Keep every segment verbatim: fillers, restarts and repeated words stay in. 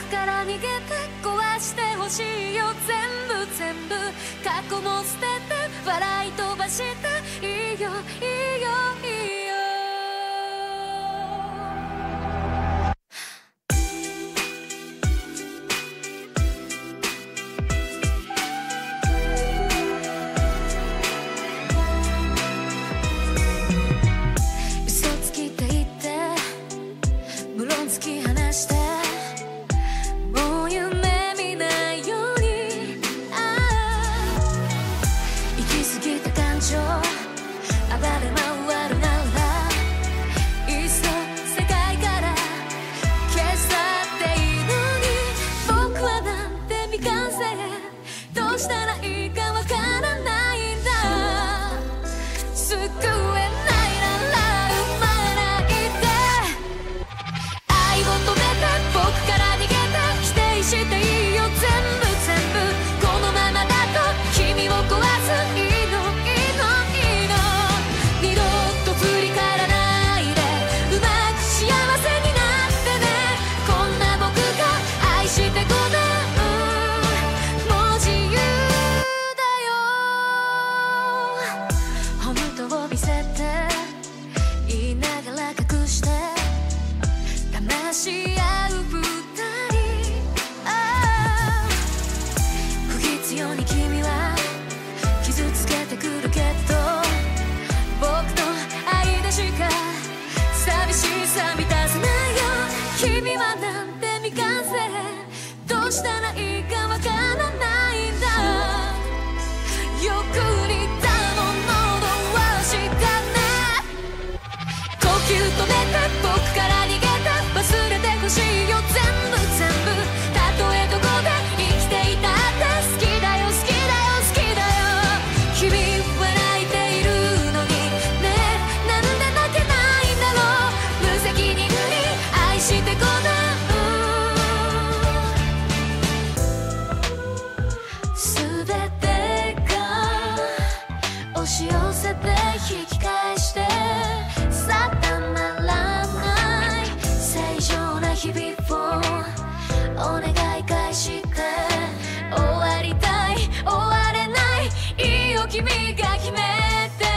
から逃げて壊してほしいよ。全部全部過去も捨てて笑い飛ばしていいよいいよいいよ。嘘つきって言って無論突き放してもう夢見ないように。ああ行き過ぎた感情暴れ回るならいっそ世界から消さっていいのに。僕はなんて未完成どうしたらいいかわからないんだ。救えないなら生まないで愛を止めて僕から逃げて否定していいよ。全部全部このままだと君を壊す。いいのいいのいいの二度と振り返らないでうまく幸せになってね。こんな僕が愛してごめんもう自由だよ。本当を見せて言いながら隠して騙し合う二人。ああ不必要に君は傷つけてくるけど僕の愛でしか寂しさ満たせないよ。君はなんて未完成どうしたらいいかわからないんだ。よく似たもの同士だね。呼吸止めて僕から逃げて忘れてほしいよ。全部全部たとえどこで生きていたって好きだよ好きだよ好きだよ。君は泣いているのにねえなんで泣けないんだろう。無責任に愛してごめん。全てが押し寄せて引き返して定まらない正常な日々をお願い返して終わりたい終われないいいよ君が決めて。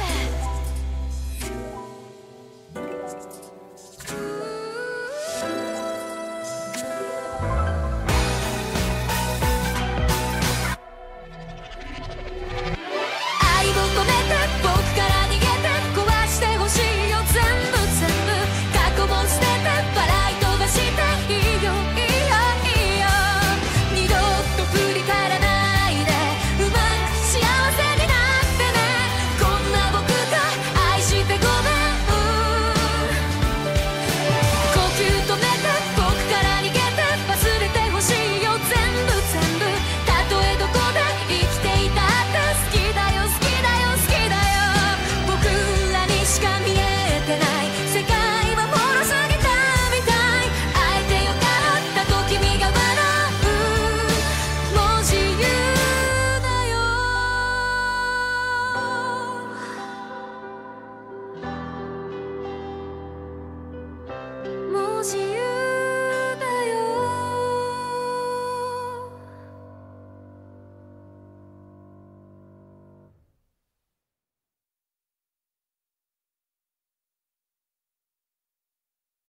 愛を止めて僕から逃げて壊してほしいよ。全部全部過去も捨てて笑い飛ばしていいよいいよいいよ二度と振り返らないでうまく幸せになってね。こんな僕が愛してごめん。呼吸止めて僕から逃げて忘れてほしいよ。全部全部たとえどこで生きていたって好きだよ好きだよ好きだよ。僕らにしか見えてない世界は脆すぎたみたい。会えてよかったと君が笑うもう自由だよ。もう自由